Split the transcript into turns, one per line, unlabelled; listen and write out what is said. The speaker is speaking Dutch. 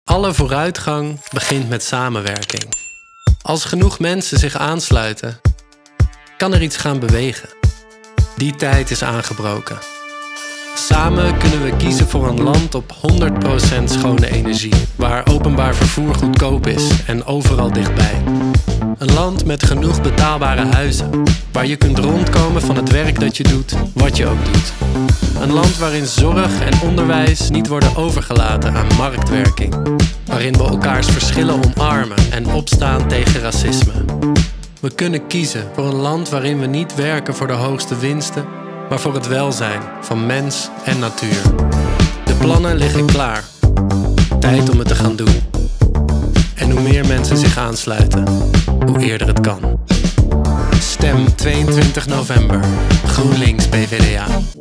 Alle vooruitgang begint met samenwerking. Als genoeg mensen zich aansluiten, kan er iets gaan bewegen. Die tijd is aangebroken. Samen kunnen we kiezen voor een land op 100% schone energie, waar openbaar vervoer goedkoop is en overal dichtbij. Een land met genoeg betaalbare huizen, waar je kunt rondkomen van het werk dat je doet, wat je ook doet. Een land waarin zorg en onderwijs niet worden overgelaten aan marktwerking. Waarin we elkaars verschillen omarmen en opstaan tegen racisme. We kunnen kiezen voor een land waarin we niet werken voor de hoogste winsten, maar voor het welzijn van mens en natuur. De plannen liggen klaar. Tijd om het te gaan doen. En hoe meer mensen zich aansluiten, hoe eerder het kan. Stem 22 november. GroenLinks PvdA.